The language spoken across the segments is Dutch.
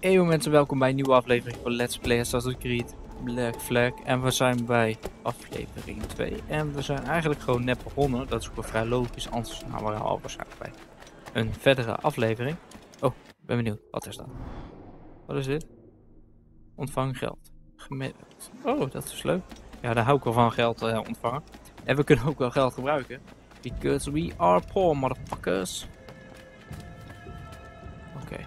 Hey mensen, welkom bij een nieuwe aflevering van Let's Play Assassin's Creed Black Flag. En we zijn bij aflevering 2. En we zijn eigenlijk gewoon net begonnen. Dat is ook wel vrij logisch, anders nou, we al waarschijnlijk bij een verdere aflevering. Oh, ben benieuwd. Wat is dat? Wat is dit? Ontvang geld. Gemiddeld. Oh, dat is leuk. Ja, daar hou ik wel van, geld ontvangen. En we kunnen ook wel geld gebruiken. Because we are poor, motherfuckers. Oké.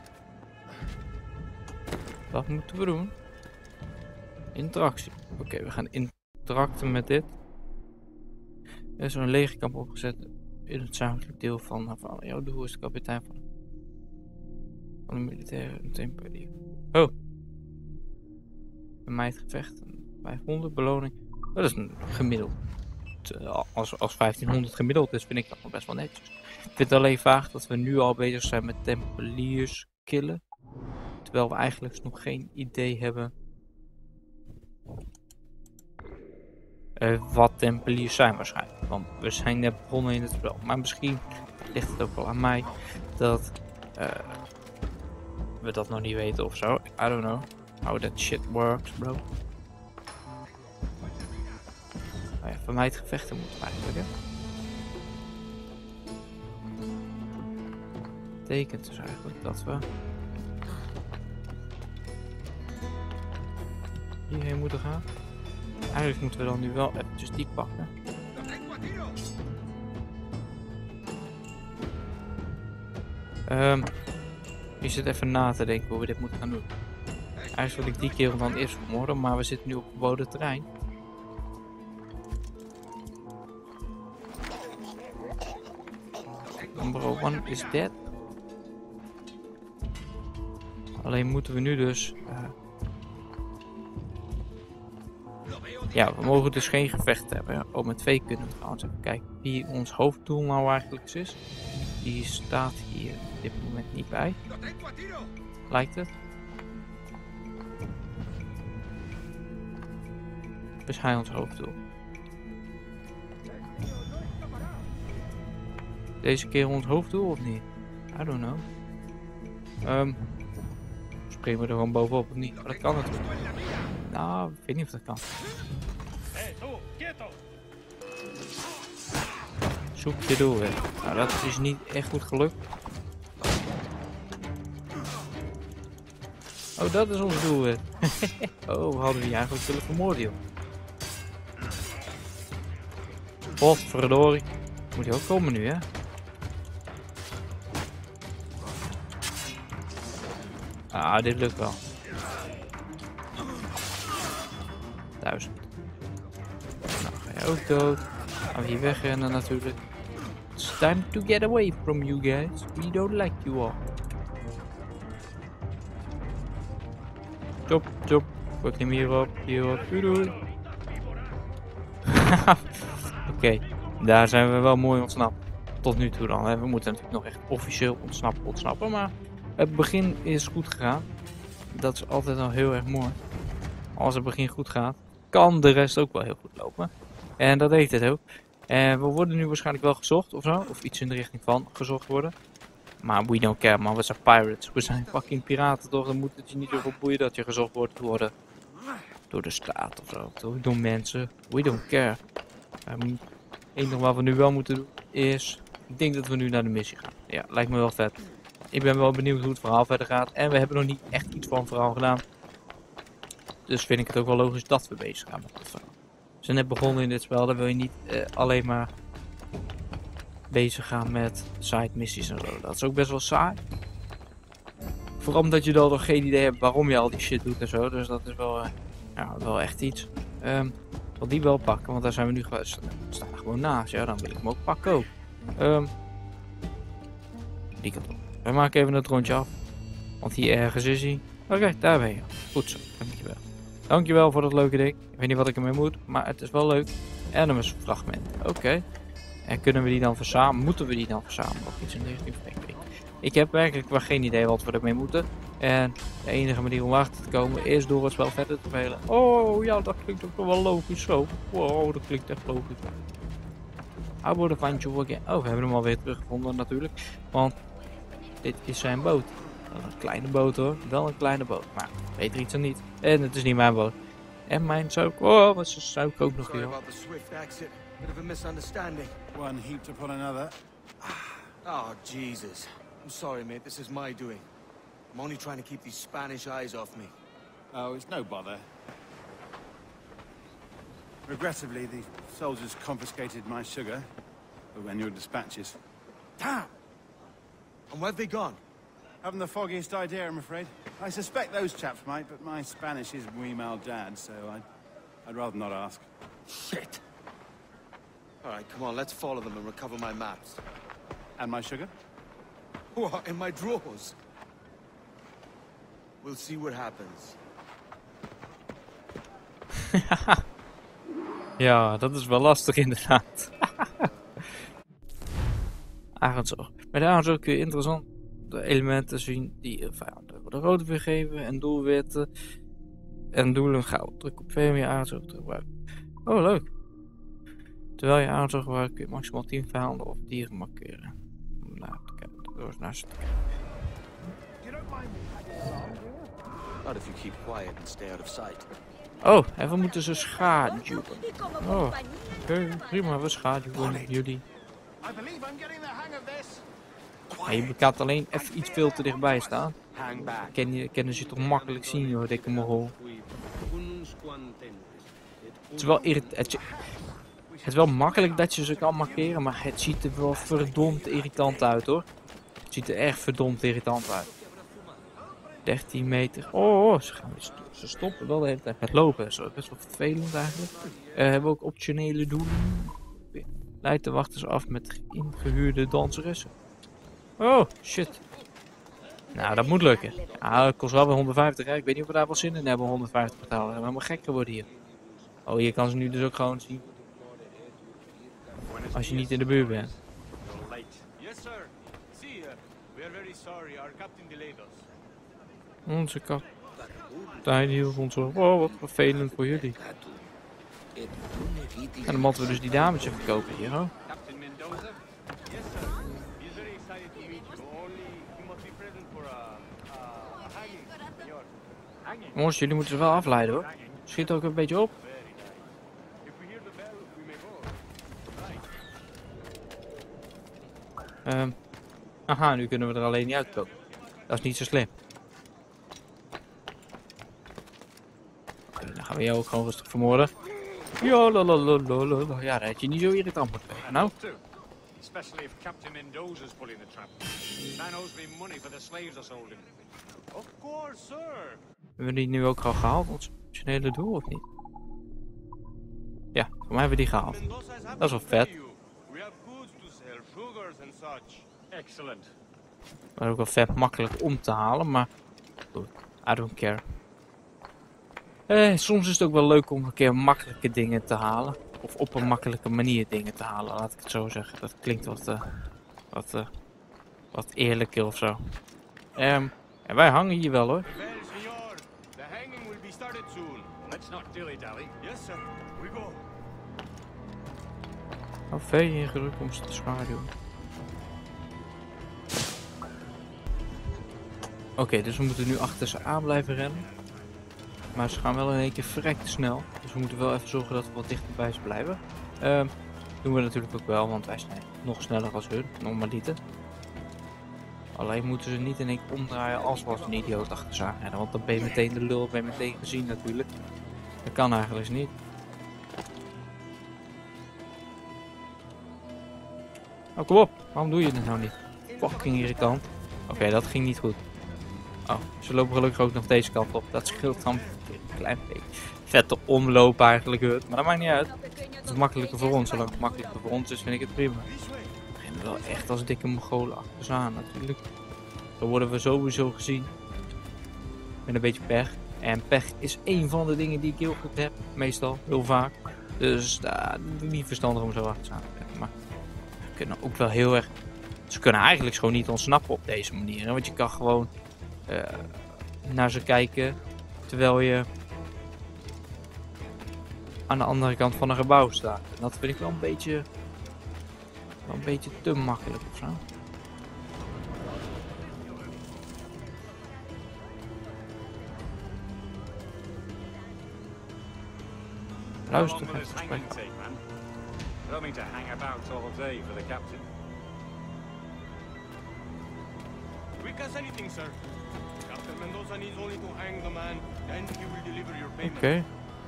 Wat moeten we doen? Interactie. Oké, we gaan interacten met dit. Er is een legerkamp opgezet in het zakelijk deel van jouw doel is de kapitein van de militaire tempel. Oh. Bij mij het gevecht. 500 beloning. Dat is een gemiddeld. Als 1500 gemiddeld is, vind ik dat nog best wel netjes. Ik vind het alleen vaag dat we nu al bezig zijn met tempeliers killen. Terwijl we eigenlijk nog geen idee hebben wat tempeliers zijn waarschijnlijk. Want we zijn net begonnen in het spel. Maar misschien ligt het ook wel aan mij dat we dat nog niet weten of zo. I don't know how that shit works, bro. Nou ja, van mij het gevechten moeten eigenlijk, hè. Betekent dus eigenlijk dat we hierheen moeten gaan. Eigenlijk moeten we dan nu wel eventjes die pakken. Je zit even na te denken hoe we dit moeten gaan doen. Eigenlijk wil ik die kerel dan eerst vermoorden, maar we zitten nu op verboden terrein. Number 1 is dead. Alleen moeten we nu dus ja, we mogen dus geen gevecht hebben. Oh, met 2 kunnen we trouwens even kijken wie ons hoofddoel nou eigenlijk is. Die staat hier op dit moment niet bij. Lijkt het. Is hij ons hoofddoel? Deze keer ons hoofddoel of niet? I don't know. Springen we er gewoon bovenop of niet? Maar dat kan natuurlijk. Nou, ik weet niet of dat kan. Zoek je doel weer. Nou, dat is niet echt goed gelukt. Oh, dat is ons doel weer. Oh, we hadden die eigenlijk willen vermoorden, joh. Potverdorie. Moet hij ook komen nu, hè? Ah, dit lukt wel. 1000. Nou, ga je ook dood. Gaan we hier wegrennen natuurlijk. It's time to get away from you guys. We don't like you all. Chop, chop. Gooi hem hierop, hierop. Doei doei. Oké, daar zijn we wel mooi ontsnapt. Tot nu toe dan. Hè. We moeten natuurlijk nog echt officieel ontsnappen. Maar het begin is goed gegaan. Dat is altijd al heel erg mooi. Als het begin goed gaat, kan de rest ook wel heel goed lopen. En dat deed het ook. En we worden nu waarschijnlijk wel gezocht of zo. Of iets in de richting van gezocht worden. Maar we don't care, man. We zijn pirates. We zijn fucking piraten toch. Dan moet het je niet zoveel boeien dat je gezocht wordt door de staat of zo. Door mensen. We don't care. Het enige wat we nu wel moeten doen is... Ik denk dat we nu naar de missie gaan. Ja, lijkt me wel vet. Ik ben wel benieuwd hoe het verhaal verder gaat. En we hebben nog niet echt iets van het verhaal gedaan. Dus vind ik het ook wel logisch dat we bezig gaan met het verhaal. We zijn net begonnen in dit spel. Dan wil je niet alleen maar bezig gaan met side missies en zo. Dat is ook best wel saai. Vooral omdat je dan nog geen idee hebt waarom je al die shit doet en zo. Dus dat is wel, wel echt iets. Ik wil die wel pakken, want daar zijn we nu geweest. We staan er gewoon naast. Ja, dan wil ik hem ook pakken ook. Die kant op. We maken even het rondje af. Want hier ergens is hij. Oké, daar ben je. Goed zo, dankjewel. Dankjewel voor dat leuke ding. Ik weet niet wat ik ermee moet, maar het is wel leuk. En dan is een fragment. Oké. En kunnen we die dan verzamelen? Moeten we die dan verzamelen? Of iets in de richting van ik heb eigenlijk wel geen idee wat we ermee moeten. En de enige manier om achter te komen is door het spel verder te spelen. Oh ja, dat klinkt ook wel logisch zo. Wow, dat klinkt echt logisch. I would find you again. Oh, we hebben hem alweer teruggevonden natuurlijk. Want dit is zijn boot. Wel een kleine boot hoor. Wel een kleine boot. Maar beter iets dan niet. En het is niet mijn boot. En mijn suik. Oh, wat is suik ook nog Sorry hier. about the swift exit. Bit of a misunderstanding. One heaped upon another. Oh, Jesus. I'm sorry, mate. This is my doing. I'm only trying to keep these Spanish eyes off me. Oh, it's no bother. Regrettably, the soldiers confiscated my sugar when your dispatches. Damn! And where have they gone? Haven't the foggiest idea, I'm afraid. I suspect those chaps might, but my Spanish is muy mal dad, so I'd rather not ask. Shit! All right, come on. Let's follow them and recover my maps. And my sugar? What, in my drawers? We'll see what happens. Ja, dat is wel lastig inderdaad. Arendsoog. Bij de Arendsoog kun je interessante elementen zien die vijanden worden rood weergeven en doelwitten en doelen goud. Druk op V om je Arendsoog te gebruiken. Oh, leuk. Terwijl je Arendsoog gebruikt kun je maximaal 10 vijanden of dieren markeren. Om naar te kijken. Door naar ze te kijken. Not if you keep quiet and stay out of sight. Oh, en we moeten ze schaduwen. Oh, oké, prima, we schaduwen jullie. I believe I'm getting the hang of this. Maar je kan alleen even iets veel te dichtbij staan. Hang back. Kennen ze toch makkelijk zien, joh, dikke mogol. Het is wel het is wel makkelijk dat je ze kan markeren, maar het ziet er wel verdomd irritant uit, hoor. Het ziet er echt verdomd irritant uit. 13 meter. Oh, ze stoppen wel de hele tijd met lopen. Dat is best wel vervelend eigenlijk. Hebben we ook optionele doelen. Leidt de wachters af met ingehuurde danseressen. Oh, shit. Nou, dat moet lukken. Ja, dat kost wel weer 150, hè. Ik weet niet of we daar wel zin in hebben, 150 betalen. We zijn helemaal gek geworden hier. Oh, je kan ze nu dus ook gewoon zien. Als je niet in de buurt bent. Yes, sir. See, we are very sorry. Our captain delayed us. Onze kapitein hield ons op. Oh, wat vervelend voor jullie. En dan moeten we dus die dames even verkopen hier, hoor. Captain Mendoza? Yes, sir. He's very excited to meet you. Only he must be present for a hanging, senor. Hanging? Jongens, jullie moeten ze wel afleiden, hoor. Schiet ook een beetje op. Very nice. If we hear the bell, we may go. Right. Aha, nu kunnen we er alleen niet uitkomen. Dat is niet zo slim. Oké, dan gaan we jou ook gewoon rustig vermoorden. Ja, lalalala. Ja, dat had je niet zo irritant moeten zijn. Nou, Especially if Captain Mendoza's pulling the trap. Man owes me money for the slaves I sold him. Of course, sir. hebben we die nu ook al gehaald? Ons originele doel of niet? Ja, voor mij hebben we die gehaald. Dat is wel vet. We have goods to sell, sugars and such. Excellent. Maar ook wel vet makkelijk om te halen, maar goed, I don't care. Soms is het ook wel leuk om een keer makkelijke dingen te halen. Of op een makkelijke manier dingen te halen, laat ik het zo zeggen. Dat klinkt wat eerlijker of zo. En wij hangen hier wel, hoor. Well, senor, the hanging will be started soon. Let's not dilly-dally. Yes, sir. We go. V ingedrukt om ze te schaduwen. Oké, dus we moeten nu achter ze aan blijven rennen. Maar ze gaan wel in één keer verrekte snel. Dus we moeten wel even zorgen dat we wat dichter bij ze blijven. Doen we natuurlijk ook wel, want wij zijn nog sneller als hun, normaliter. Alleen moeten ze niet in één keer omdraaien als we als een idioot achter ze aan rennen. Want dan ben je meteen de lul, ben je meteen gezien natuurlijk. Dat kan eigenlijk niet. Oh, kom op. Waarom doe je het nou niet? Fucking irritant. Oké, dat ging niet goed. Oh, ze lopen gelukkig ook nog deze kant op. Dat scheelt dan een klein beetje. Vette omloop eigenlijk. Maar dat maakt niet uit. Het is makkelijker voor ons. Zolang het makkelijker voor ons is, vind ik het prima. We beginnen wel echt als dikke Mongolen achter ze aan natuurlijk. Dan worden we sowieso gezien. Met een beetje pech. En pech is één van de dingen die ik heel goed heb. Meestal, heel vaak. Dus niet verstandig om zo achter ze aan te trekken. Maar we kunnen ook wel heel erg... Ze kunnen eigenlijk gewoon niet ontsnappen op deze manier. Hè? Want je kan gewoon naar ze kijken terwijl je aan de andere kant van een gebouw staat. En dat vind ik wel een beetje te makkelijk of zo. Luister will even this gesprek. hanging take, man? I don't mean to hang about all day for the captain. Quick as anything, sir. Captain Mendoza needs only to hang the man, then he will deliver your payment. Oké.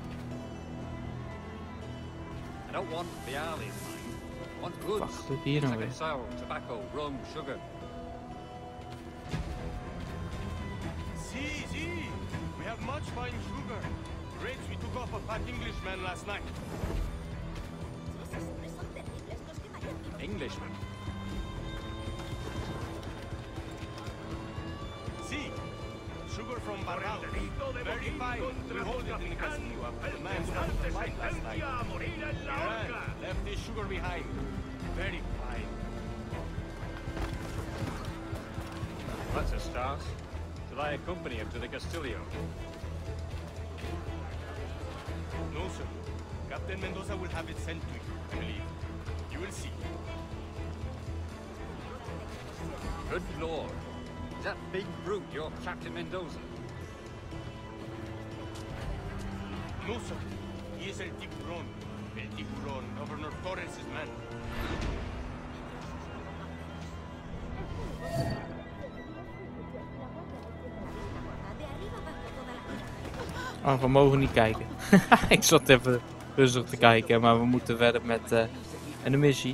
I don't want the alleys, mind. I want goods. Wacht, wat doet hier nou Like weer? sour, tobacco, rum, sugar. See, we have much fine sugar. Rates we took off a fat Englishman last night. Englishman. See, sugar from Barral. Very fine. We hold it in the castillo after the man started the fight last night. He ran, left his sugar behind. Very fine. That's a start. Shall I accompany him to the Castillo? No, sir. Captain Mendoza will have it sent to you, I believe. You will see. Good lord. Is that big brute your Captain Mendoza? No, sir. He is El Tiburon. El Tiburon, Governor Torres' man. Oh, we mogen niet kijken. Ik zat even rustig te kijken, maar we moeten verder met de missie.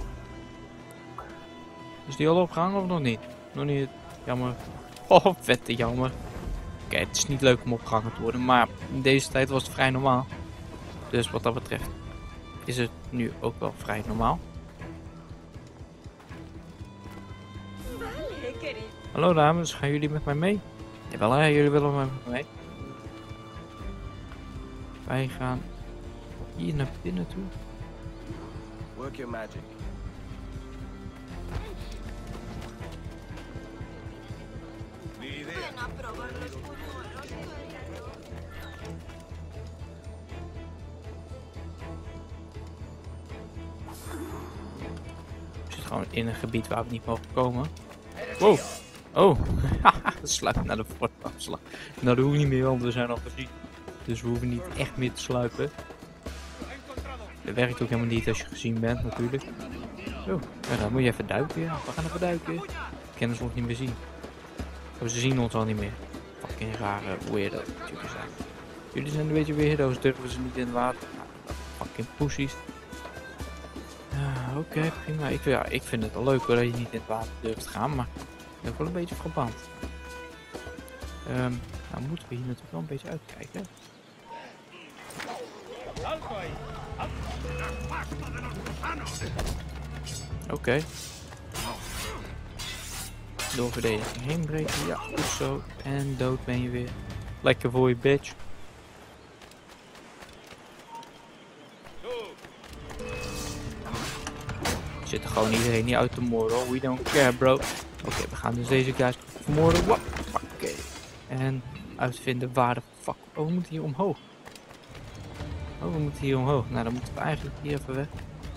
Is die al opgehangen of nog niet? Nog niet. Jammer. Oh, vette jammer. Oké, het is niet leuk om opgehangen te worden, maar in deze tijd was het vrij normaal. Dus wat dat betreft is het nu ook wel vrij normaal. Hallo dames, gaan jullie met mij mee? Jawel hè, jullie willen met mij mee. Wij gaan hier naar binnen toe. Work your magic. Ni idea. We zitten gewoon in een gebied waar we niet mogen komen. Wow. Oh. Sluip naar de voortafslag. Nou, dat hoeft niet meer, want we zijn al gezien. Dus we hoeven niet echt meer te sluipen. Dat werkt ook helemaal niet als je gezien bent, natuurlijk. Oh, ja, dan moet je even duiken. Ja. We gaan even duiken. Kennis wordt niet meer zien. Oh, ze zien ons al niet meer. Fucking rare weirdo. Jullie zijn. Jullie zijn een beetje weirdo's, durven ze niet in het water. Nou, fucking pussies. Oké, prima. Ik vind het wel leuk hoor, dat je niet in het water durft te gaan, maar ik ben ook wel een beetje verbrand. Nou moeten we hier natuurlijk wel een beetje uitkijken. Oké. Door verdediging heen breken. Ja, goed zo. En dood ben je weer. Lekker voor je, bitch. We zitten gewoon iedereen niet uit te moorden. We don't care, bro. Oké, we gaan dus deze guys vermoorden. Oké. En uitvinden waar de fuck. Oh, we moeten hier omhoog. Oh, we moeten hier omhoog. Nou, dan moeten we eigenlijk hier even weg.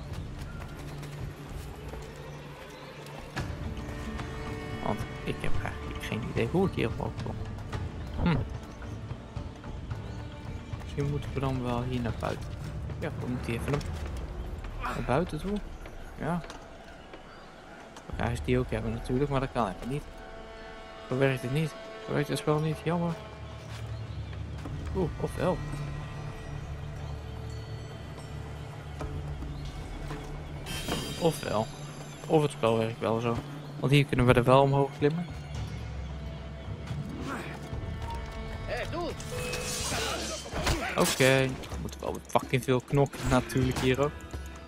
Want ik heb eigenlijk geen idee hoe ik hier omhoog kom. Misschien moeten we dan wel hier naar buiten. Ja, we moeten hier even naar buiten toe. Ja. Ja, is die ook hebben natuurlijk, maar dat kan even niet. Zo werkt het niet. Zo werkt het spel niet. Jammer. Oeh, of wel. Ofwel. Of het spel werkt wel zo. Want hier kunnen we er wel omhoog klimmen. Oké. We moeten wel fucking veel knokken natuurlijk hier ook.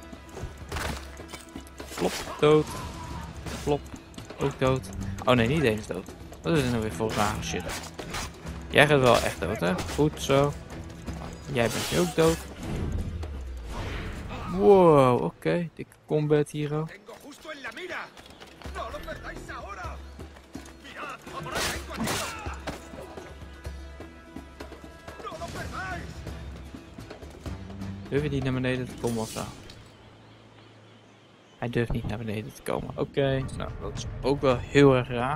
Plop, dood. Plop, ook dood. Oh nee, niet eens dood. Wat is er nou weer voor rare shit? Jij gaat wel echt dood, hè? Goed zo. Jij bent nu ook dood. Wow, oké. Dikke combat hier ook. Durf je niet naar beneden te komen of zo? Hij durft niet naar beneden te komen. Oké, nou dat is ook wel heel erg raar.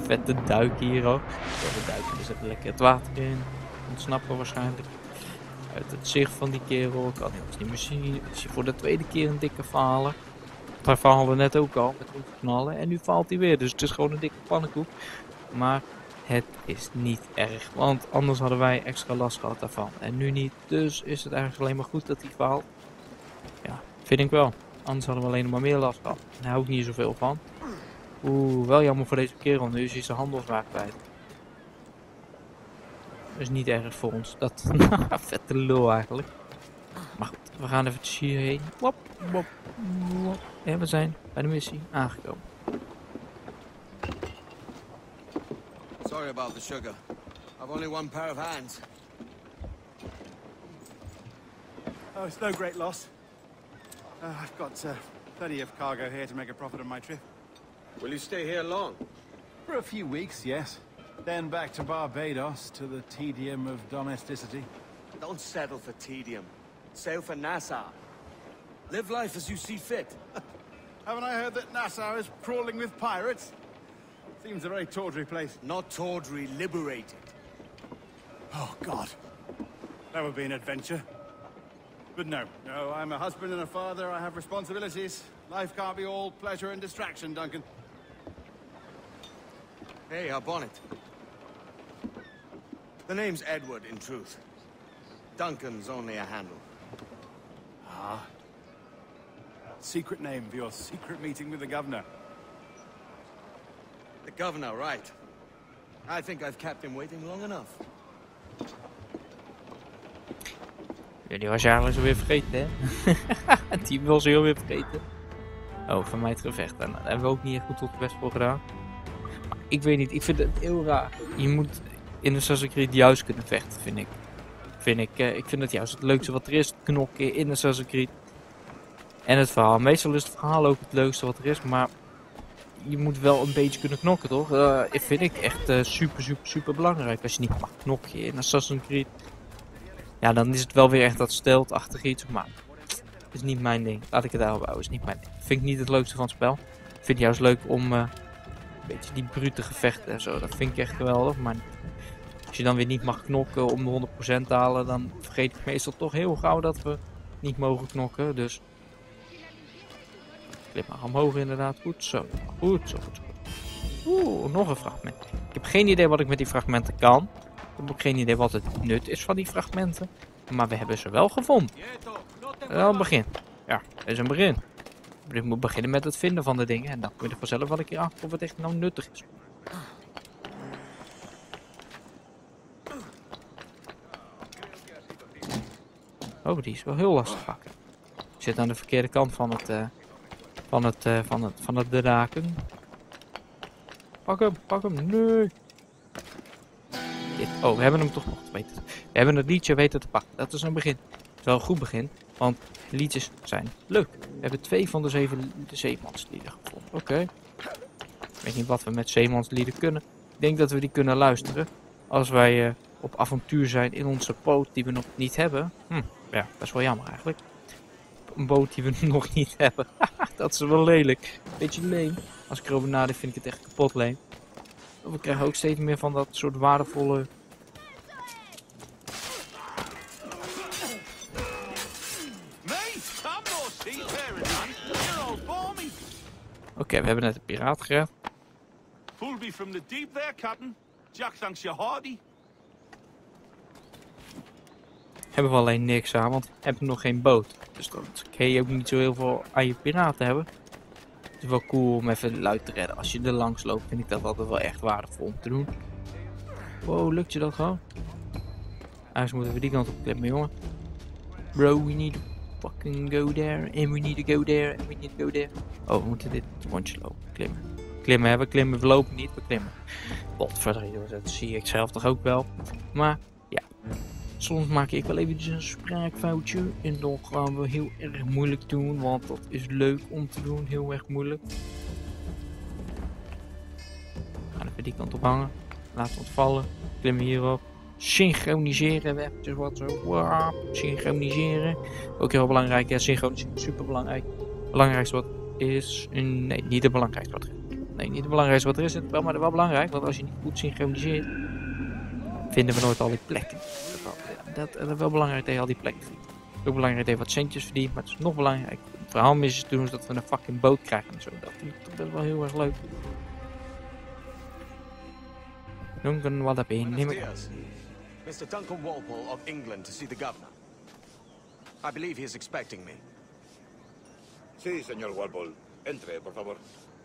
vette duiken hier ook. De duiken dus even lekker het water in. Ontsnappen waarschijnlijk. Uit het zicht van die kerel. Kan hij ons niet meer zien. Is hij voor de tweede keer een dikke falen. Hij faalde net ook al met knallen. En nu faalt hij weer. Dus het is gewoon een dikke pannenkoek. Maar het is niet erg. Want anders hadden wij extra last gehad daarvan. En nu niet. Dus is het eigenlijk alleen maar goed dat hij faalt. Ja, vind ik wel. Anders hadden we alleen maar meer last gehad. En daar hou ik niet zoveel van. Oeh, wel jammer voor deze kerel. Nu is hij zijn handelswaard kwijt. Dat is niet erg voor ons. Dat vette lul eigenlijk. Maar goed, we gaan even hierheen. Wop, wop, wop. En we zijn bij de missie aangekomen. Sorry about the sugar. I've only one pair of hands. Oh, it's no great loss. I've got plenty of cargo here to make a profit on my trip. Will you stay here long? For a few weeks, yes. Then back to Barbados, to the tedium of domesticity. Don't settle for tedium. Sail for Nassau. Live life as you see fit. Haven't I heard that Nassau is crawling with pirates? Seems a very tawdry place. Not tawdry, liberated. Oh, God. That would be an adventure. But no, I'm a husband and a father. I have responsibilities. Life can't be all pleasure and distraction, Duncan. Hey, our bonnet. The name's Edward, in truth. Duncan's only a handle. Ah. Secret name for your secret meeting with the governor. The governor, right. I think I've kept him waiting long enough. Ja, die was je eigenlijk zo weer vergeten, hè? Die was je heel weer vergeten. Oh, van mij het gevecht. En daar hebben we ook niet echt goed ons best voor gedaan. Maar ik weet niet, ik vind het heel raar. Je moet in Assassin's Creed juist kunnen vechten, vind ik. Ik vind het juist het leukste wat er is. Knokken in Assassin's Creed. En het verhaal. Meestal is het verhaal ook het leukste wat er is. Maar je moet wel een beetje kunnen knokken, toch? Vind ik echt super belangrijk. Als je niet mag knokken in Assassin's Creed. Ja, dan is het wel weer echt dat stealth-achtig iets. Maar het is niet mijn ding. Laat ik het daarop houden. Is niet mijn ding. Vind ik niet het leukste van het spel. Ik vind het juist leuk om een beetje die brute gevechten en zo. Dat vind ik echt geweldig. Maar als je dan weer niet mag knokken om de 100% te halen, dan vergeet ik meestal toch heel gauw dat we niet mogen knokken. Dus klim maar omhoog inderdaad. Goed zo. Goed zo. Oeh, nog een fragment. Ik heb geen idee wat ik met die fragmenten kan. Ik heb ook geen idee wat het nut is van die fragmenten. Maar we hebben ze wel gevonden. Wel een begin. Ja, dat is een begin. Ik moet beginnen met het vinden van de dingen. En dan kom je er vanzelf wel een keer achter of het echt nou nuttig is. Oh, die is wel heel lastig pakken. Ik zit aan de verkeerde kant van het draken. Pak hem. Nee. Oh, we hebben hem toch nog weten. We hebben het liedje weten te pakken. Dat is een begin. Het is wel een goed begin, want liedjes zijn leuk. We hebben 2 van de 7 zeemanslieden gevonden. Oké. Ik weet niet wat we met zeemanslieden kunnen. Ik denk dat we die kunnen luisteren als wij op avontuur zijn in onze boot die we nog niet hebben. Ja, dat is wel jammer eigenlijk. Een boot die we nog niet hebben. Dat is wel lelijk. Beetje leem. Als ik erover nadenk vind ik het echt kapot leem. We krijgen ook steeds meer van dat soort waardevolle... Oké, we hebben net een piraat gered. Pulled me from the deep there, Captain. Jack thanks you hearty. Hebben we alleen niks aan, want we hebben nog geen boot. Dus dan kun je ook niet zo heel veel aan je piraten hebben. Het is wel cool om even luid te redden. Als je er langs loopt, vind ik dat altijd wel echt waardevol om te doen. Wow, lukt je dat gewoon? Eigenlijk moeten we die kant op klimmen, jongen. Bro, we need to fucking go there. And we need to go there. And we need to go there. Oh, we moeten dit rondje lopen. Klimmen. Klimmen, hè? We klimmen. We lopen niet, we klimmen. Wat verder, dat zie ik zelf toch ook wel. Maar, ja. Soms maak ik wel eventjes een spraakfoutje. En dan gaan we heel erg moeilijk doen. Want dat is leuk om te doen. Heel erg moeilijk. We gaan even die kant op hangen. Laten we het vallen. Klimmen hierop. Synchroniseren we eventjes wat zo. Wow, synchroniseren. Ook heel belangrijk. Ja, synchroniseren. Super belangrijk. Het belangrijkste wat is... Nee, niet het belangrijkste wat er is. Nee, niet het belangrijkste wat er is. Het is wel belangrijk, want als je niet goed synchroniseert, vinden we nooit al die plekken. Dat is wel belangrijk dat je al die plekken vindt. Het is ook belangrijk dat je wat centjes verdient, maar het is nog belangrijk om verhaalmissies te doen, zodat we een fucking boot krijgen en zo. Dat vind ik toch best wel heel erg leuk. Duncan Wallaby, neem ik. Buenos dias. Mr. Duncan Walpole of England to see the governor. I believe he is expecting me. Sí, señor Walpole. Entre, por favor.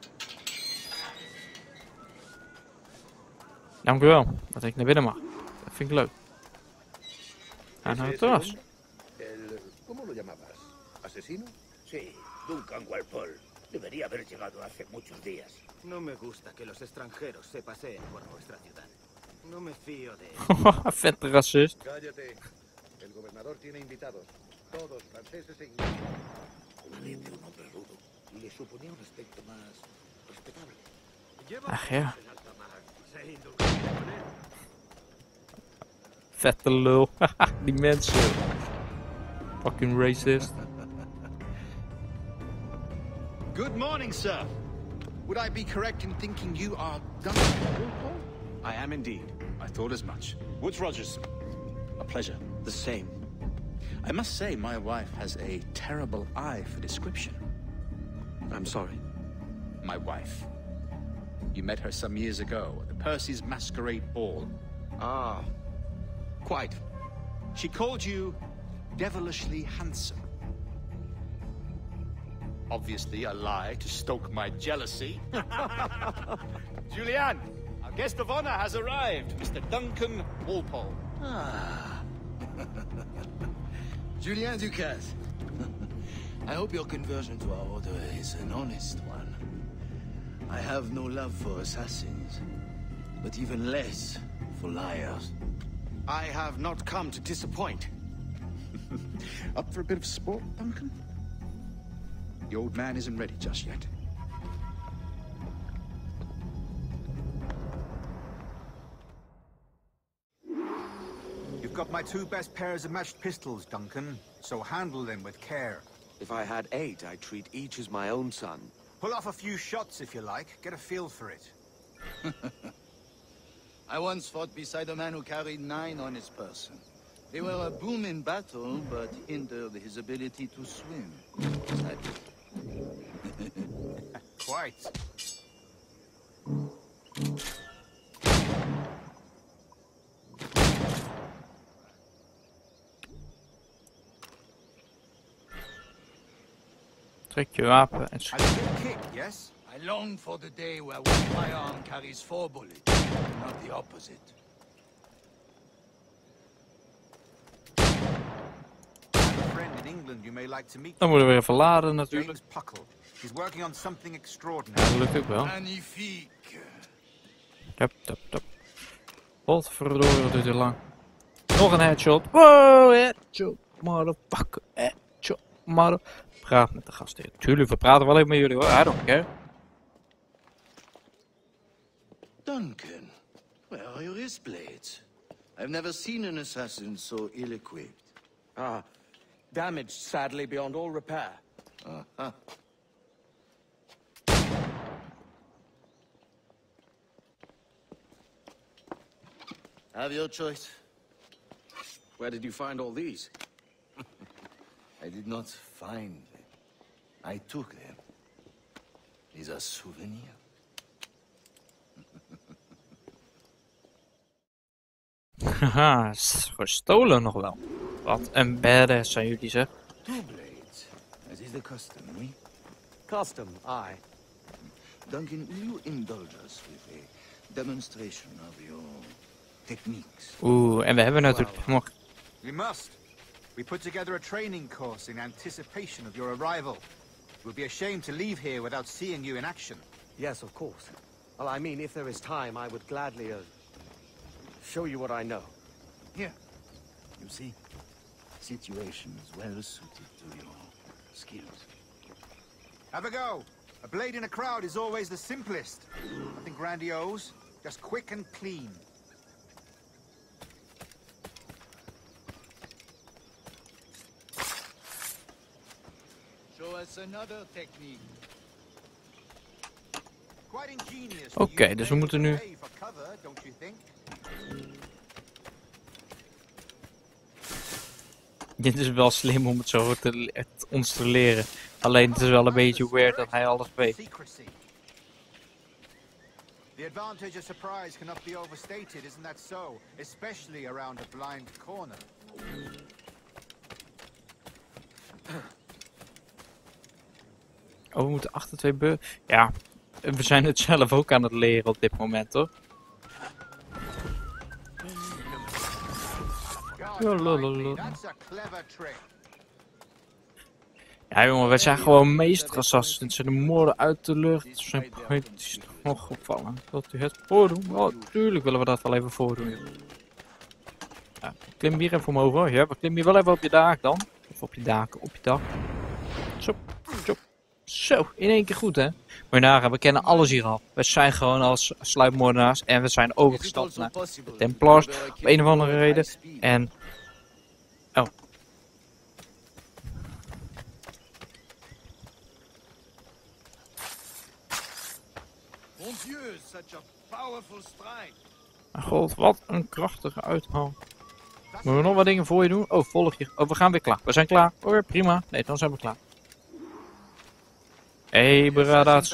Dank u wel, dat ik naar binnen mag. Dat vind ik leuk. Ga naar het terras. ¿Cómo lo llamabas? ¿Asesino? Sí, Duncan Walpole. Debería haber llegado hace muchos días. No me gusta que los extranjeros se paseen por nuestra ciudad. No me fío de... Vette racist. Cállate. El gobernador tiene invitados. Todos franceses e ingleses. Valiente, un hombre rudo. Le suponía un aspecto más respetable. Ach ja. Vette lul. Die mensen. Fucking racist. Good morning, sir. Would I be correct in thinking you are Duncan Walpole? I am indeed. I thought as much. Woods Rogers. A pleasure. The same. I must say, my wife has a terrible eye for description. I'm sorry. My wife. You met her some years ago at the Percy's Masquerade Ball. Ah, quite. She called you devilishly handsome. Obviously a lie to stoke my jealousy. Julianne, our guest of honor has arrived, Mr. Duncan Walpole. Julien Ducasse. I hope your conversion to our order is an honest one. I have no love for assassins, but even less for liars. I have not come to disappoint. Up for a bit of sport, Duncan? The old man isn't ready just yet. You've got my two best pairs of matched pistols, Duncan, so handle them with care. If I had 8, I'd treat each as my own son. Pull off a few shots if you like, get a feel for it. I once fought beside a man who carried 9 on his person. They were a boom in battle, but hindered his ability to swim. Sadly. Quite. Trek je wapen en A good kick, yes? I long for the day where one firearm carries 4 bullets, not the opposite. I have a friend in England you may like to meet. dan moeten we weer even laden natuurlijk. James Puckle. He's working on something extraordinary. Ja, dat lukt ook wel. Magnifique. Tap, tap, tap. Godverdorie, wat duurt dit lang. Nog een headshot. Wow, headshot. Motherfucker. Headshot. Mother... Praat met de gasten. Tuurlijk, we praten wel even met jullie hoor. I don't care. Duncan, where are your wristblades? I've never seen an assassin so ill-equipped. Ah, damaged sadly beyond all repair. Uh-huh. Have your choice. Where did you find all these? I did not find them. I took them. These are souvenirs. Haha, gestolen nog wel. Wat een badass zijn jullie zeg. 2 blades. As is the custom, oui? Custom, aye. Duncan, will you indulge us with a demonstration of your techniques? Oeh, en we hebben natuurlijk nog... We must. We put together a training course in anticipation of your arrival. It would be a shame to leave here without seeing you in action. Yes, of course. Well, I mean, if there is time, I would gladly show you what I know. Here. You see, situations well suited to your skills. Have a go. A blade in a crowd is always the simplest. Nothing grandiose, just quick and clean. Show us another technique. Oké, dus we moeten nu... Dit is wel slim om het zo ons te leren. Alleen het is wel een beetje weird dat hij alles weet. The advantage of surprise cannot be overstated, isn't that so? Especially around a blind corner. Oh, we moeten achter 2 beu... Ja, we zijn het zelf ook aan het leren op dit moment, hoor. Ja, jongen, wij zijn gewoon meesterassassins. Ze moorden uit de lucht. Ze zijn poëtisch nog opvallen. Dat u het voordoen? Oh, tuurlijk willen we dat wel even voordoen. Joh. Ja, klim hier even omhoog, hoor. Ja, we klimmen hier wel even op je dak dan. Of op je daken, op je dak. Zo, zo. Zo, in één keer goed, hè? Moet je nagaan, we kennen alles hier al. We zijn gewoon als sluipmoordenaars en we zijn overgestapt naar de Templars op een of andere reden. En... Oh. Maar god, wat een krachtige uithaal. Moeten we nog wat dingen voor je doen? Oh, volg je. Oh, we gaan weer klaar. We zijn klaar. Oh, prima. Nee, dan zijn we klaar. Hey, brothers.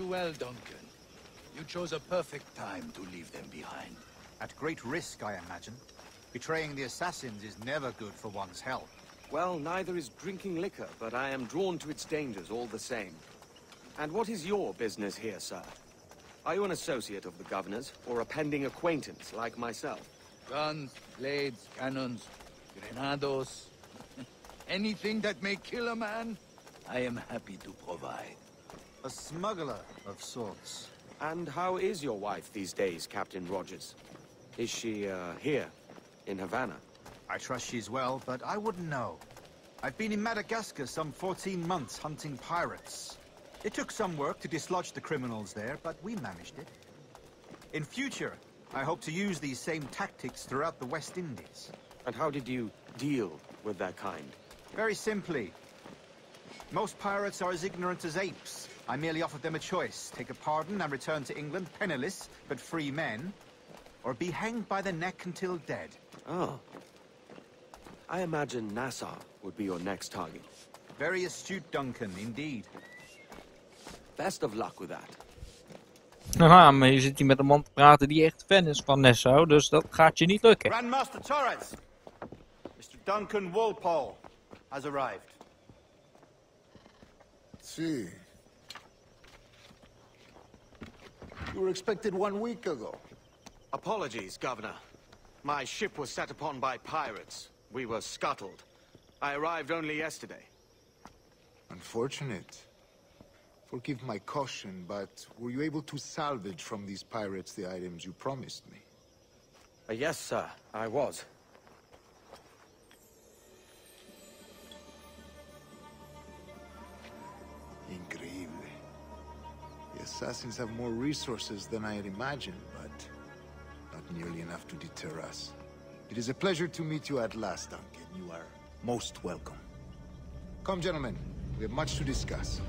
You chose a perfect time to leave them behind. At great risk, I imagine. Betraying the assassins is never good for one's health. Well, neither is drinking liquor, but I am drawn to its dangers all the same. And what is your business here, sir? Are you an associate of the governor's, or a pending acquaintance like myself? Guns, blades, cannons, grenados. Anything that may kill a man, I am happy to provide. A smuggler of sorts. And how is your wife these days, Captain Rogers? Is she, here, in Havana? I trust she's well, but I wouldn't know. I've been in Madagascar some 14 months hunting pirates. It took some work to dislodge the criminals there, but we managed it. In future, I hope to use these same tactics throughout the West Indies. And how did you deal with that kind? Very simply. Most pirates are as ignorant as apes. I merely offered them a choice. Take a pardon and return to England penniless, but free men. Or be hanged by the neck until dead. Oh. I imagine Nassau would be your next target. Very astute, Duncan, indeed. Best of luck with that. Haha, maar je zit hier met een man te praten die echt fan is van Nassau, dus dat gaat je niet lukken. Grandmaster Torres! Mr. Duncan Walpole has arrived. See. You were expected 1 week ago. Apologies, Governor. My ship was set upon by pirates. We were scuttled. I arrived only yesterday. Unfortunate. Forgive my caution, but were you able to salvage from these pirates the items you promised me? Yes, sir, I was. Increíble. The assassins have more resources than I had imagined, but not nearly enough to deter us. It is a pleasure to meet you at last, Duncan. You are most welcome. Come, gentlemen. We have much to discuss.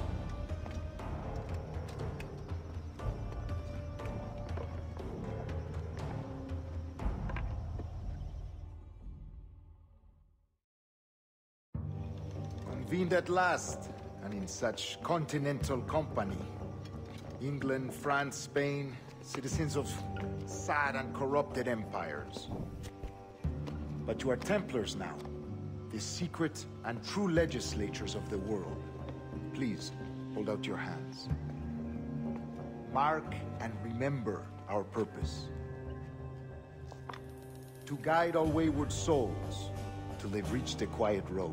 Convened at last, and in such continental company. England, France, Spain, citizens of sad and corrupted empires. But you are Templars now, the secret and true legislators of the world. Please, hold out your hands. Mark and remember our purpose. To guide all wayward souls till they've reached a quiet road.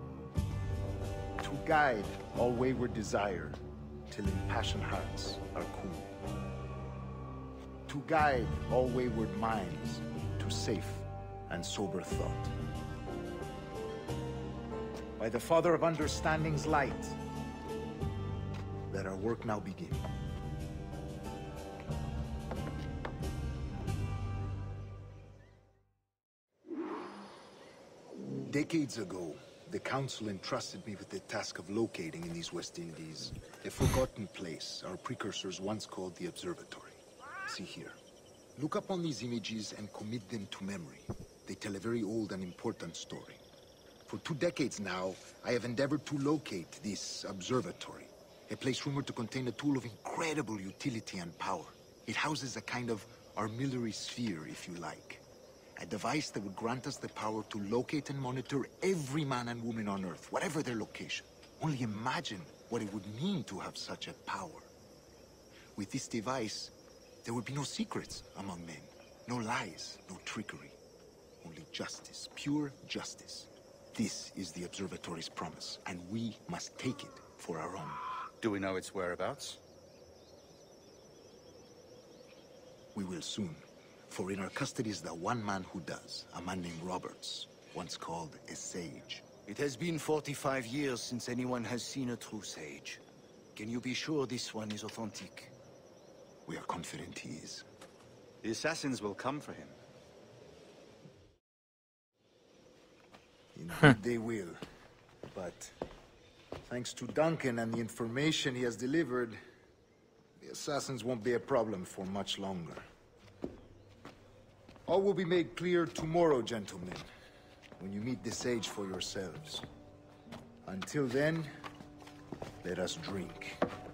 To guide all wayward desire till impassioned hearts are cool. To guide all wayward minds to safe and sober thought. By the Father of Understanding's light, let our work now begin. Decades ago, The Council entrusted me with the task of locating in these West Indies a forgotten place our precursors once called the Observatory. See here. Look upon these images and commit them to memory. They tell a very old and important story. For 2 decades now, I have endeavored to locate this observatory, a place rumored to contain a tool of incredible utility and power. It houses a kind of armillary sphere, if you like. A device that would grant us the power to locate and monitor every man and woman on Earth, whatever their location. Only imagine what it would mean to have such a power. With this device, there would be no secrets among men, no lies, no trickery. Only justice, pure justice. This is the Observatory's promise, and we must take it for our own. Do we know its whereabouts? We will soon. For in our custody is the one man who does, a man named Roberts, once called a sage. It has been 45 years since anyone has seen a true sage. Can you be sure this one is authentic? We are confident he is. The assassins will come for him. Indeed they will. But thanks to Duncan and the information he has delivered, the assassins won't be a problem for much longer. All will be made clear tomorrow, gentlemen, when you meet the sage for yourselves. Until then, let us drink.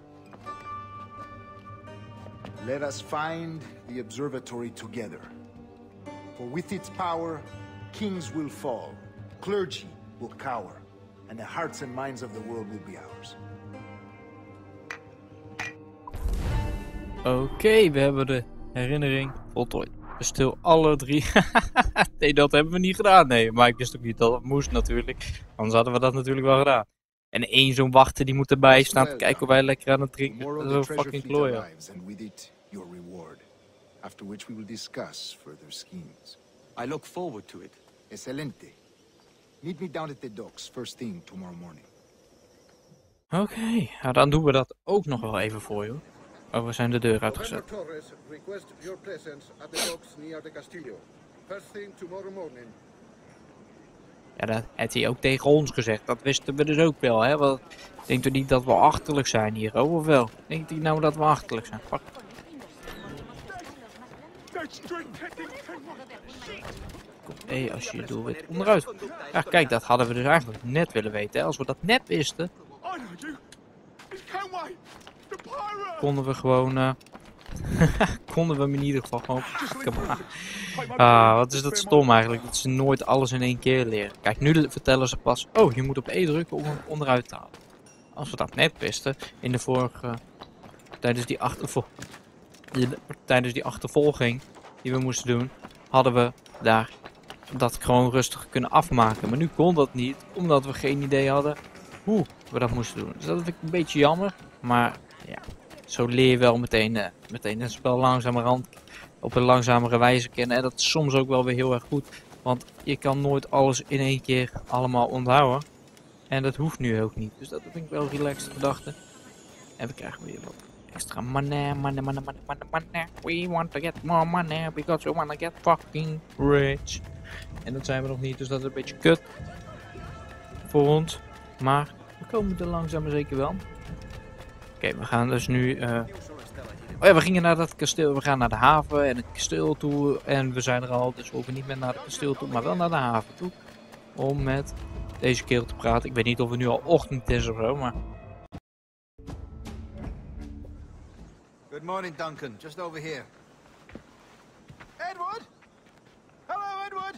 Let us find the observatory together. For with its power, kings will fall, clergy will cower, and the hearts and minds of the world will be ours. Oké, we hebben de herinnering voltooid. Bestil alle 3. Nee, dat hebben we niet gedaan. Nee, maar ik wist ook niet dat het moest natuurlijk. Anders hadden we dat natuurlijk wel gedaan. En één zo'n wachter die moet erbij staan te kijken of wij lekker aan het drinken. Dat is zo fucking klooi. Your reward, after which we will discuss further schemes. I look forward to it. Excelente. Meet me down at the docks first thing tomorrow morning. Oké, nou dan doen we dat ook nog wel even voor je. Oh, we zijn de deur uitgezet. Torres, request your presence at the docks near the Castillo. First thing tomorrow morning. Ja, dat heeft hij ook tegen ons gezegd. Dat wisten we dus ook wel, hè. Want denkt u niet dat we achterlijk zijn hier, oh, of wel? Denkt u nou dat we achterlijk zijn? Fuck. Hé, als je je doel weet onderuit. Ja, kijk, dat hadden we dus eigenlijk net willen weten. Hè. Als we dat net wisten, konden we gewoon... konden we hem in ieder geval gewoon pakken. Wat is dat stom eigenlijk. Dat ze nooit alles in één keer leren. Kijk, nu vertellen ze pas... Oh, je moet op E drukken om hem onderuit te halen. Als we dat net wisten, in de vorige... Tijdens die achtervolging die we moesten doen, hadden we daar dat gewoon rustig kunnen afmaken. Maar nu kon dat niet, omdat we geen idee hadden hoe we dat moesten doen. Dus dat vind ik een beetje jammer. Maar ja, zo leer je wel meteen het spel langzamerhand op een langzamere wijze kennen. En dat is soms ook wel weer heel erg goed. Want je kan nooit alles in één keer allemaal onthouden. En dat hoeft nu ook niet. Dus dat vind ik wel een relaxed gedachte. En we krijgen weer wat extra money. We want to get more money because we want to get fucking rich. En dat zijn we nog niet, dus dat is een beetje kut voor ons. Maar we komen er langzaam maar zeker wel. Oké, we gaan dus nu... Oh ja, we gingen naar dat kasteel. We gaan naar de haven en het kasteel toe. En we zijn er al, dus we hoeven niet meer naar het kasteel toe, maar wel naar de haven toe. Om met deze kerel te praten. Ik weet niet of het nu al ochtend is of zo, maar... Good morning, Duncan. Just over here. Edward? Hello, Edward!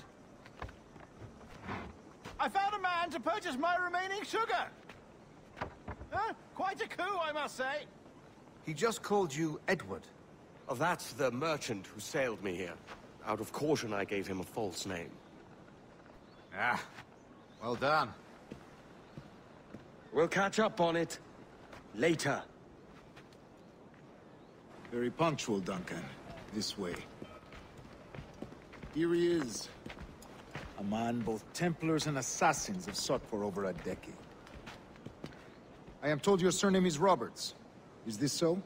I found a man to purchase my remaining sugar! Huh? Quite a coup, I must say. He just called you Edward. Oh, that's the merchant who sailed me here. Out of caution, I gave him a false name. Ah, well done. We'll catch up on it later. Very punctual, Duncan. This way. Here he is. A man both Templars and Assassins have sought for over a decade. I am told your surname is Roberts. Is this so?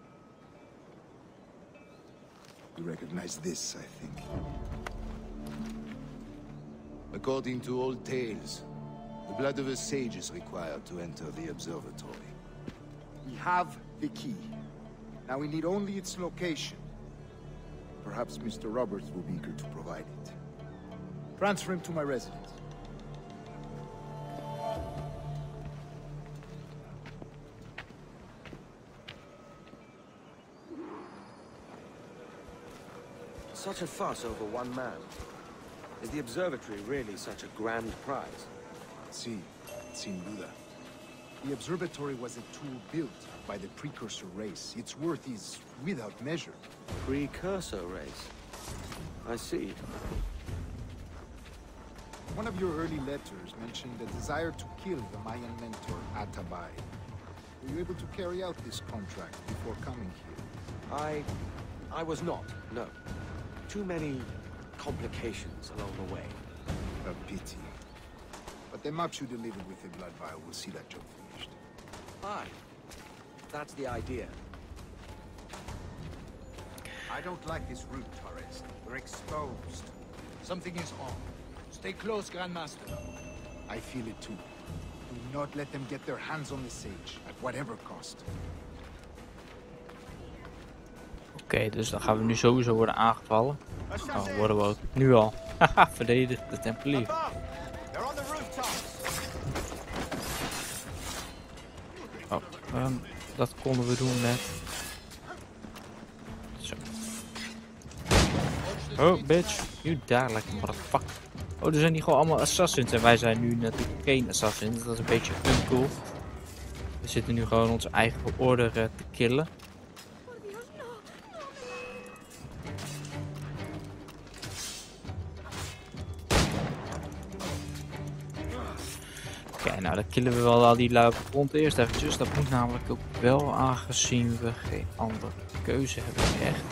You recognize this, I think. According to old tales, the blood of a sage is required to enter the observatory. We have the key. Now we need only its location. Perhaps Mr. Roberts will be eager to provide it. Transfer him to my residence. Such a fuss over one man. Is the observatory really such a grand prize? Sí, sin duda. The observatory was a tool built by the precursor race. Its worth is without measure. Precursor race? I see. One of your early letters mentioned a desire to kill the Mayan mentor, Atabay. Were you able to carry out this contract before coming here? I was not, no. Too many complications along the way. A pity. But the maps you delivered with the blood vial will see that job finished. Aye. That's the idea. I don't like this route, Torres. We're exposed. Something is on. Stay close, Grandmaster. I feel it too. Do not let them get their hands on the sage, at whatever cost. Oké, dus dan gaan we nu sowieso worden aangevallen. Oh, worden we ook. Nu al. Haha, verdedig de tempelier. Oh, dat konden we doen net. Zo. Oh, bitch. You die like a motherfucker. Oh, er zijn hier gewoon allemaal assassins. En wij zijn nu natuurlijk geen assassins. Dat is een beetje uncool. We zitten nu gewoon onze eigen order te killen. Oké, nou dan killen we wel al die lui op de grond eerst eventjes. Dat moet namelijk ook wel, aangezien we geen andere keuze hebben echt.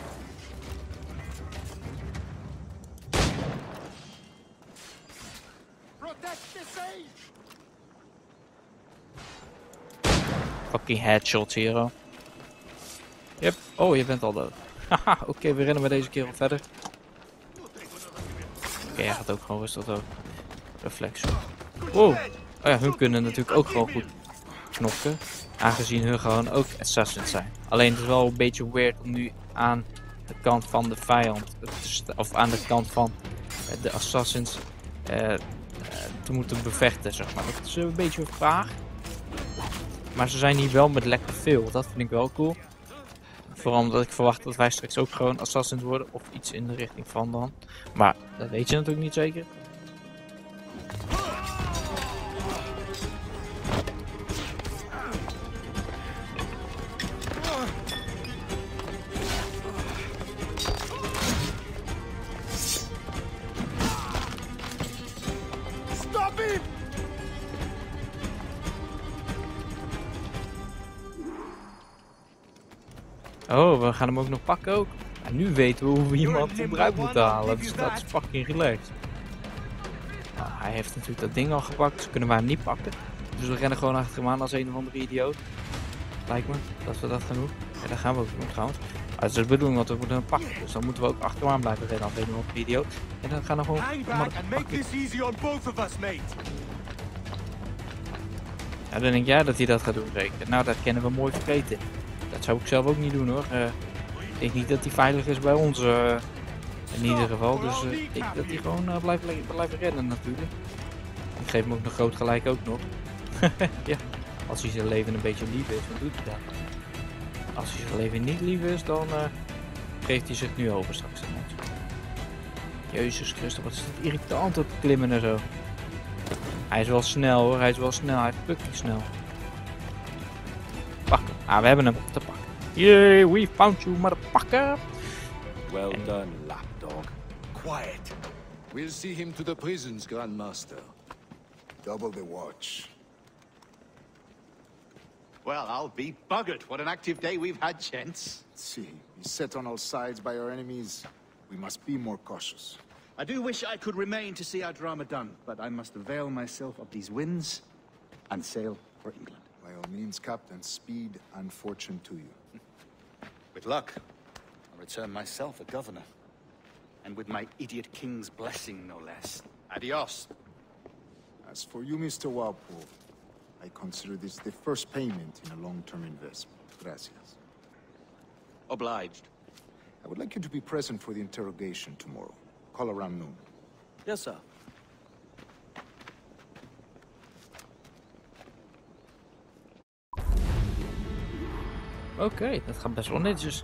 Fucking headshots, hero. Yep. Oh, je bent al dood. Haha, oké, we rennen maar deze keer al verder. Oké, hij gaat ook gewoon rustig dood. Reflex. Wow. Oh ja, hun kunnen natuurlijk ook gewoon goed knokken. Aangezien hun gewoon ook assassins zijn. Alleen het is wel een beetje weird om nu aan de kant van de vijand, of aan de kant van de assassins te moeten bevechten, zeg maar. Dat is een beetje vaag. Maar ze zijn hier wel met lekker veel. Dat vind ik wel cool. Vooral omdat ik verwacht dat wij straks ook gewoon assassins worden. Of iets in de richting van dan. Maar dat weet je natuurlijk niet zeker. Oh, we gaan hem ook nog pakken ook. En nu weten we hoe we iemand eruit moeten halen. Dus dat is fucking relaxed. Nou, hij heeft natuurlijk dat ding al gepakt. Dus kunnen we hem niet pakken. Dus we rennen gewoon achter hem aan als een of andere idioot. Lijkt me dat we dat gaan doen. Ja, dat gaan we ook doen trouwens. Maar het is de bedoeling dat we moeten hem pakken. Dus dan moeten we ook achter hem aan blijven rennen als een of andere idioot. En dan gaan we gewoon pakken. Ja, dan denk jij dat hij dat gaat doen, zeker. Nou, dat kennen we mooi vergeten. Dat zou ik zelf ook niet doen hoor. Ik denk niet dat hij veilig is bij ons in ieder geval. Dus ik denk dat hij gewoon blijft rennen natuurlijk. Ik geef hem ook nog groot gelijk ook nog. Ja, als hij zijn leven een beetje lief is, dan doet hij dat. Als hij zijn leven niet lief is, dan geeft hij zich nu over straks aan ons. Jezus Christus, wat is dat irritant op klimmen en zo. Hij is wel snel hoor, hij is wel snel, hij is fucking snel. Pakken. Ah, we hebben hem te pakken. Yay, we found you, motherfucker. Well done, lapdog. Quiet. We'll see him to the prisons, Grandmaster. Double the watch. Well, I'll be buggered. What an active day we've had, gents. See, he's set on all sides by our enemies. We must be more cautious. I do wish I could remain to see our drama done, but I must avail myself of these winds and sail for England. By all means, Captain, speed and fortune to you. With luck, I'll return myself a governor. And with my idiot king's blessing, no less. Adios. As for you, Mr. Walpole, I consider this the first payment in a long-term investment. Gracias. Obliged. I would like you to be present for the interrogation tomorrow. Call around noon. Yes, sir. Oké, dat gaat best wel netjes.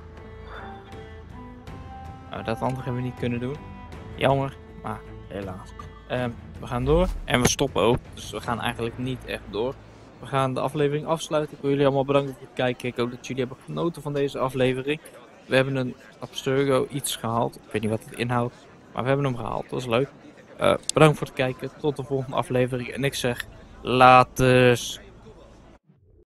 Nou, dat andere hebben we niet kunnen doen. Jammer, maar helaas. We gaan door en we stoppen ook. Dus we gaan eigenlijk niet echt door. We gaan de aflevering afsluiten. Ik wil jullie allemaal bedanken voor het kijken. Ik hoop dat jullie hebben genoten van deze aflevering. We hebben een Abstergo iets gehaald. Ik weet niet wat het inhoudt, maar we hebben hem gehaald. Dat is leuk. Bedankt voor het kijken. Tot de volgende aflevering. En ik zeg, laters.